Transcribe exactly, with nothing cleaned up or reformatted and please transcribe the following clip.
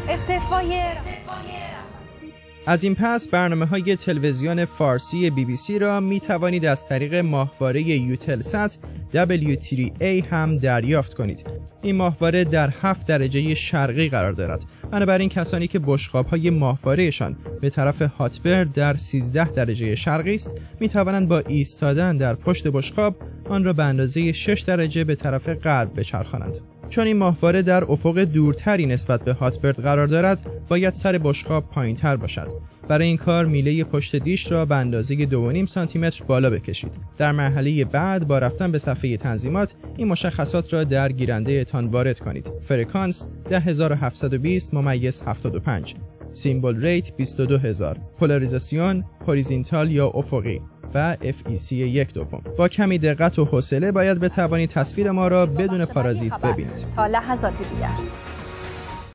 از این پس برنامه‌های تلویزیون فارسی بی بی سی را می توانید از طریق ماهواره یوتلسات دبلیو تری ای هم دریافت کنید. این ماهواره در هفت درجه شرقی قرار دارد. بنابراین کسانی که بشقاب‌های ماهواره‌شان به طرف هاتبرد در سیزده درجه شرقی است، می توانند با ایستادن در پشت بشقاب آن را به اندازه شش درجه به طرف غرب بچرخانند. چون این ماهواره در افق دورتری نسبت به هاتبرد قرار دارد، باید سر بشقاب پایین‌تر باشد. برای این کار میله پشت دیش را به اندازه دو و نیم سانتی متر بالا بکشید. در مرحله بعد با رفتن به صفحه تنظیمات این مشخصات را در گیرنده تان وارد کنید. فرکانس ده هزار و هفتصد و بیست ممیز هفتاد و پنج، سیمبل ریت بیست و دو هزار، پولاریزاسیون هوریزونتال یا افقی و اف ای سی یک دوم. با کمی دقت و حوصله باید بتوانید تصویر ما را بدون پارازیت ببینید. تا لحظات دیگر.